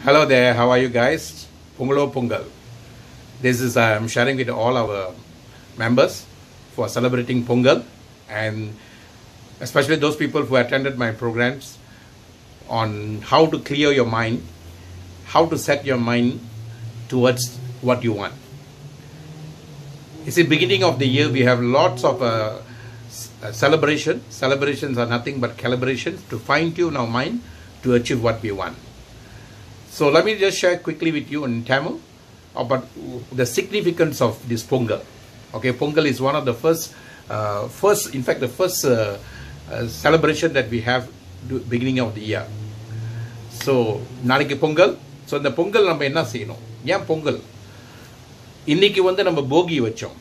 Hello there, how are you guys? Pongalo Pongal. This is I'm sharing with all our members for celebrating Pongal, and especially those people who attended my programs on how to clear your mind, how to set your mind towards what you want. It's the beginning of the year. We have lots of celebrations. Celebrations are nothing but calibrations to fine-tune our mind to achieve what we want. So let me just share quickly with you in Tamil about the significance of this Pongal. Okay, Pongal is one of the first celebration that we have beginning of the year. So நாளைக்கு Pongal. So இந்த பொங்கல் நம்ம என்ன செய்யணும்? ஏன் பொங்கல்? இன்னைக்கு வந்து நம்ம போகி வச்சோம்.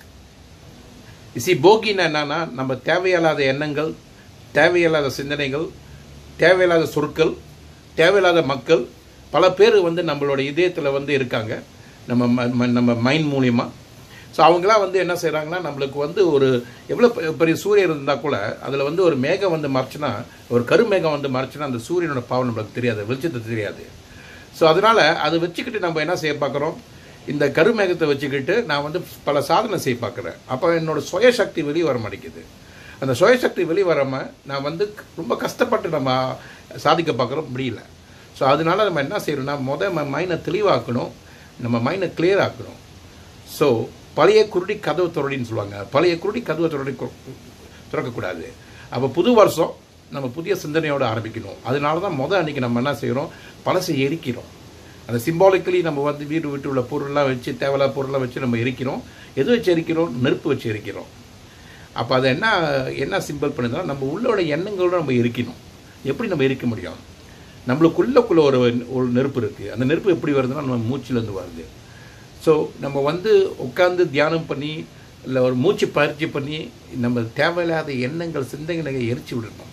போகினா என்னன்னா நம்ம தேவையில்லாத எண்ணங்கள், தேவையில்லாத சிந்தனைகள், தேவையில்லாத சொற்கள், தேவையில்லாத மக்கள் பல பேர் வந்து நம்மளோட இதயத்தில் வந்து இருக்காங்க, நம்ம மைண்ட் மூலியமாக. ஸோ அவங்களாம் வந்து என்ன செய்கிறாங்கன்னா, நம்மளுக்கு வந்து ஒரு எவ்வளோ பெரிய சூரியன் இருந்தால் கூட அதில் வந்து ஒரு மேகம் வந்து மறைச்சுன்னா, ஒரு கருமேகம் வந்து மறைச்சுன்னா அந்த சூரியனோட பாவம் நம்மளுக்கு தெரியாது, வெளிச்சத்தை தெரியாது. ஸோ அதனால் அதை வச்சுக்கிட்டு நம்ம என்ன செய்ய பார்க்குறோம், இந்த கருமேகத்தை வச்சுக்கிட்டு நான் வந்து பல சாதனை செய்ய பார்க்குறேன். அப்போ என்னோட சுயசக்தி வெளியே வர மாட்டேங்குது. அந்த சுயசக்தி வெளியே வராமல் நான் வந்து ரொம்ப கஷ்டப்பட்டு நம்ம சாதிக்க பார்க்குறோம், முடியல. ஸோ அதனால நம்ம என்ன செய்யணும்னா, மைண்டை தெளிவாக்கணும், நம்ம மைண்டை கிளியர் ஆக்கணும். ஸோ பழைய குருடி கதவு தொடடின்னு சொல்லுவாங்க. பழைய குருடி கதவை தொடடி திறக்கக்கூடாது. அப்போ புது வருஷம் நம்ம புதிய சிந்தனையோடு ஆரம்பிக்கணும். அதனால தான் அன்றைக்கி நம்ம என்ன செய்கிறோம், பழசை எரிக்கிறோம். அந்த சிம்பாலிக்கலி நம்ம வந்து வீடு விட்டு உள்ள பொருள்லாம் வச்சு, தேவையில்லாத பொருள்லாம் வச்சு நம்ம எரிக்கிறோம். எது வச்சு எரிக்கிறோம்? நெருப்பு வச்சு எரிக்கிறோம். அப்போ அதை என்ன சிம்பிள் பண்ணுதுன்னா, நம்ம உள்ளோட எண்ணங்களோட நம்ம எரிக்கணும். எப்படி நம்ம எரிக்க முடியும்? நம்மளுக்குள்ளே ஒரு நெருப்பு இருக்குது. அந்த நெருப்பு எப்படி வருதுன்னா நம்ம மூச்சிலேருந்து வருது. ஸோ நம்ம வந்து உட்காந்து தியானம் பண்ணி இல்லை ஒரு மூச்சு பயிற்சி பண்ணி நம்ம தேவையில்லாத எண்ணங்கள், சிந்தனைகளை எரிச்சு விடணும்.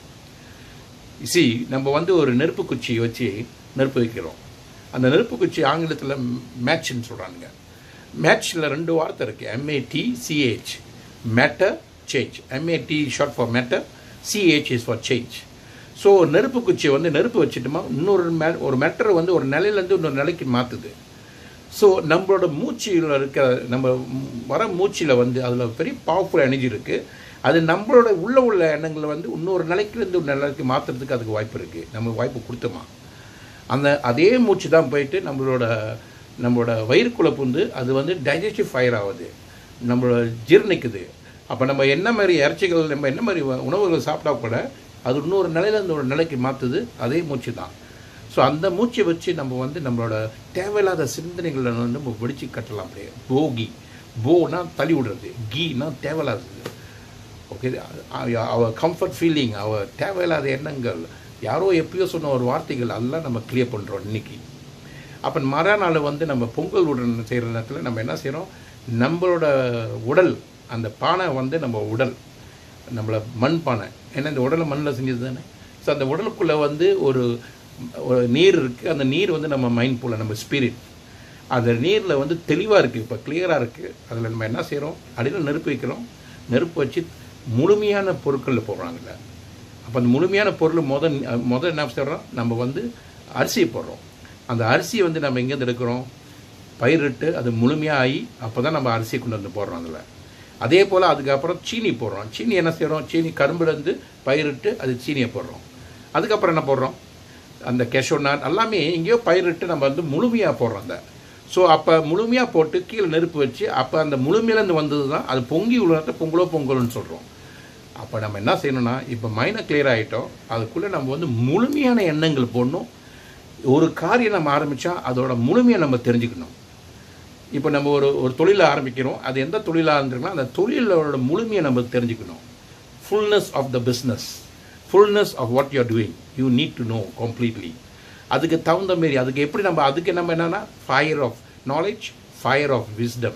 நம்ம வந்து ஒரு நெருப்பு குச்சி வச்சு நெருப்பு வைக்கிறோம். அந்த நெருப்பு குச்சி ஆங்கிலத்தில் மேட்ச்ன்னு சொல்கிறாங்க. மேட்ச்சில் 2 வார்த்தை இருக்குது, MATCH, matter, change. MAT short for matter, CH is for change. So நெருப்பு குச்சியை வந்து நெருப்பு வச்சுட்டோமா, ஒரு மேட்டரை வந்து ஒரு நிலையிலேருந்து இன்னொரு நிலைக்கு மாற்றுது. ஸோ நம்மளோட மூச்சில் இருக்கிற நம்ம வர மூச்சில் வந்து அதில் பெரிய பவர்ஃபுல் எனர்ஜி இருக்குது. அது நம்மளோட உள்ள எண்ணங்களை வந்து இன்னொரு நிலைக்கிலேருந்து ஒரு நிலைக்கு மாற்றுறதுக்கு அதுக்கு வாய்ப்பு இருக்குது. நம்ம வாய்ப்பு கொடுத்தோமா, அதே மூச்சு தான் போயிட்டு நம்மளோட வயிறுக்குள்ளே புந்து அது வந்து டைஜஸ்டிவ் ஃபயர் ஆகுது, நம்மளோட ஜீரணிக்குது. அப்போ நம்ம என்ன மாதிரி இறைச்சிகள், நம்ம என்ன மாதிரி உணவுகள் சாப்பிட்டா கூட அது இன்னொரு நிலையிலேருந்து ஒரு நிலைக்கு மாற்றுது, அதே மூச்சு தான். ஸோ அந்த மூச்சை வச்சு நம்ம வந்து நம்மளோட தேவையில்லாத சிந்தனைகளை வந்து நம்ம வெடிச்சு கட்டலாம். அப்படியே போனா தள்ளி விடுறது, கீனா தேவையில்லாதது. ஓகே, அவர் கம்ஃபர்ட் ஃபீலிங், அவர் தேவையில்லாத எண்ணங்கள், யாரோ எப்பயோ சொன்ன ஒரு வார்த்தைகள், அதெல்லாம் நம்ம கிளியர் பண்ணுறோம் இன்னைக்கு. அப்போ மறுநாள் வந்து நம்ம பொங்கல் உடன் செய்கிற நேரத்தில் நம்ம என்ன செய்கிறோம், நம்மளோட உடல், அந்த பானை வந்து நம்ம உடல், நம்மளை மண் பானை, ஏன்னா இந்த உடலை மண்ணில் செஞ்சது தானே. ஸோ அந்த உடலுக்குள்ளே வந்து ஒரு நீர் இருக்குது. அந்த நீர் வந்து நம்ம மைண்ட் போல், நம்ம ஸ்பிரிட், அந்த நீரில் வந்து தெளிவாக இருக்குது, இப்போ கிளியராக இருக்குது. அதில் நம்ம என்ன செய்கிறோம், அடியில் நெருப்பு வைக்கிறோம். நெருப்பு வச்சு முழுமையான பொருட்களில் போடுறாங்கல்ல. அப்போ அந்த முழுமையான பொருள் முதல் என்ன செய்கிறோம், நம்ம வந்து அரிசியை போடுறோம். அந்த அரிசியை வந்து நம்ம எங்கேருந்து எடுக்கிறோம், பயிரிட்டு அது முழுமையாக ஆகி அப்போ தான் நம்ம அரிசியை கொண்டு வந்து போடுறோம் அதில். அதே போல் அதுக்கப்புறம் சீனி போடுறோம். சீனி என்ன செய்கிறோம், சீனி கரும்புலேருந்து பயிரிட்டு அது சீனியை போடுறோம். அதுக்கப்புறம் என்ன போடுறோம், அந்த கேஷோநாட் எல்லாமே எங்கேயோ பயிரிட்டு நம்ம வந்து முழுமையாக போடுறோம் அந்த. ஸோ அப்போ முழுமையாக போட்டு கீழே நெருப்பு வச்சு அப்போ அந்த முழுமையிலேருந்து வந்தது தான் அது பொங்கி உள்ளதை பொங்கல்னு சொல்கிறோம். அப்போ நம்ம என்ன செய்யணும்னா, இப்போ மைண்டை கிளியர் ஆகிட்டோம், அதுக்குள்ளே நம்ம வந்து முழுமையான எண்ணங்கள் போடணும். ஒரு காரியம் நம்ம ஆரம்பித்தா அதோட முழுமையை நம்ம தெரிஞ்சுக்கணும். இப்போ நம்ம ஒரு தொழிலை ஆரம்பிக்கிறோம், அது எந்த தொழிலாக இருந்துருக்கலாம், அந்த தொழிலோட முழுமையை நம்ம தெரிஞ்சுக்கணும். Fullness of the business, fullness of what you are doing, you need to know completely. அதுக்கு தகுந்த மாரி அதுக்கு நம்ம என்னென்னா, fire of knowledge, fire of wisdom,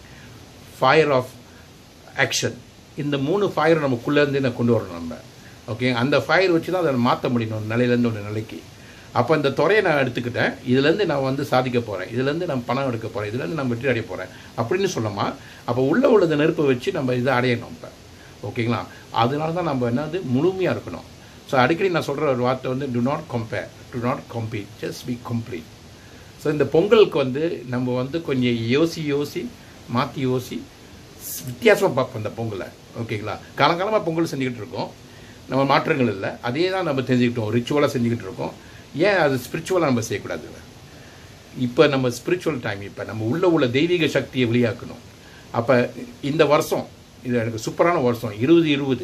fire of action. இந்த 3 ஃபயர் நமக்குள்ளேருந்து கொண்டு வரணும் நம்ம. ஓகே, அந்த ஃபயர் வச்சு தான் அதை மாற்ற முடியும் ஒரு நிலையிலேருந்து ஒரு நிலைக்கு. அப்போ இந்த துறையை நான் எடுத்துக்கிட்டேன், இதுலேருந்து நான் வந்து சாதிக்க போகிறேன், இதுலேருந்து நான் பணம் எடுக்க போகிறேன், இதுலேருந்து நான் வெற்றி அடைய போகிறேன் அப்படின்னு சொல்லமா. அப்போ உள்ளதை நெருப்பை வச்சு நம்ம இதை அடையணும் இப்போ. ஓகேங்களா, அதனால தான் நம்ம என்னது முழுமையாக இருக்கணும். ஸோ அடிக்கடி நான் சொல்கிற ஒரு வார்த்தை வந்து do not compare, do not compete, just be complete. So இந்த பொங்கலுக்கு வந்து நம்ம வந்து கொஞ்சம் யோசி மாற்றி வித்தியாசமாக பார்ப்போம் இந்த பொங்கலை. ஓகேங்களா? காலங்காலமாக பொங்கல் செஞ்சுக்கிட்டு இருக்கோம், நம்ம மாற்றங்கள் இல்லை, அதே தான் நம்ம செஞ்சுக்கிட்டோம், ரிச்சுவலாக செஞ்சுக்கிட்டு இருக்கோம். ஏன் அது ஸ்பிரிச்சுவலாக நம்ம செய்யக்கூடாது? இப்போ நம்ம ஸ்பிரிச்சுவல் டைம், இப்போ நம்ம உள்ள தெய்வீக சக்தியை வெளியாக்கணும். அப்போ இந்த வருஷம் இது எனக்கு சூப்பரான வருஷம் 2020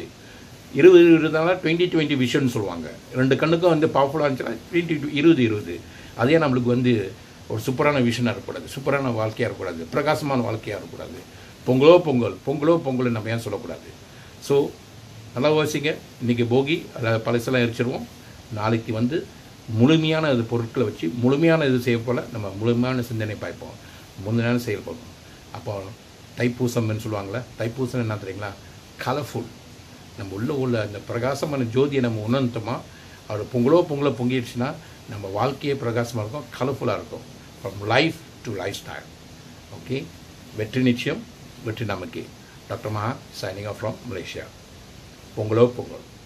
2020 விஷன் சொல்லுவாங்க. 2 கண்ணுக்கும் வந்து பவர்ஃபுல்லாக இருந்துச்சுன்னா 2020 அதே நம்மளுக்கு வந்து ஒரு சூப்பரான விஷனாக இருக்கக்கூடாது, சூப்பரான வாழ்க்கையாக இருக்கக்கூடாது, பிரகாசமான வாழ்க்கையாக இருக்கக்கூடாது. பொங்கலோ பொங்கல் நம்ம ஏன் சொல்லக்கூடாது? ஸோ நல்லா யோசிங்க. இன்றைக்கி போகி அதை பழசெல்லாம் எரிச்சிடுவோம். நாளைக்கு வந்து முழுமையான இது பொருட்களை வச்சு முழுமையான இது செய்ய போல் நம்ம முழுமையான சிந்தனை பார்ப்போம், முழுமையான செயல்படுவோம். அப்போ தைப்பூசம்னு சொல்லுவாங்களே, தைப்பூசம் என்ன தெரியுங்களா? கலர்ஃபுல். நம்ம உள்ள அந்த பிரகாசமான ஜோதியை நம்ம உணர்ந்தோமா, அவர் பொங்கலோ பொங்கிடுச்சுன்னா நம்ம வாழ்க்கையே பிரகாசமாக இருக்கும், கலர்ஃபுல்லாக இருக்கும். From life to lifestyle. Okay, வெற்றி நிச்சயம், வெற்றி நமக்கு. டாக்டர் மகா சைனிங் ஆஃப் ஃப்ரம் மலேசியா. பொங்கலோ பொங்கல்.